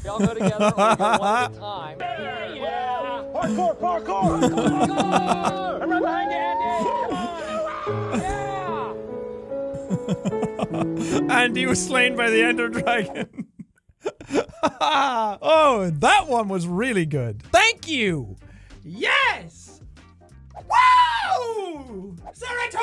We all go together, or we go one at a time. Yeah! Parkour! Parkour! Parkour! I'm right behind you, Andy! Yeah! Andy was slain by the Ender Dragon. Oh, that one was really good. Thank you. Yes. Wow! Sir, I